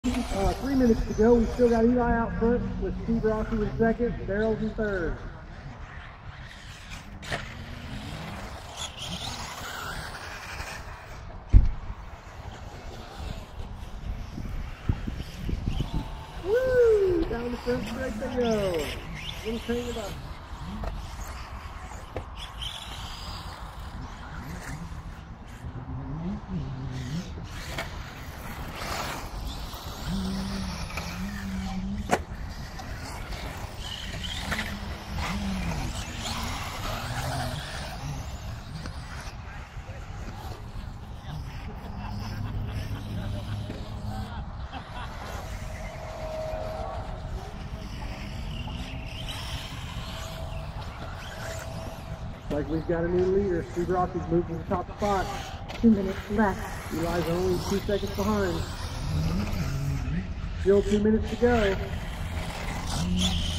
3 minutes to go. We still got Eli out front with Steve Rossi in second, Daryl's in third. Woo! Down the front straight they go. Little train about. Like we've got a new leader. Steve Rossi's moved to the top spot. 2 minutes left. Eli's only 2 seconds behind. Still 2 minutes to go.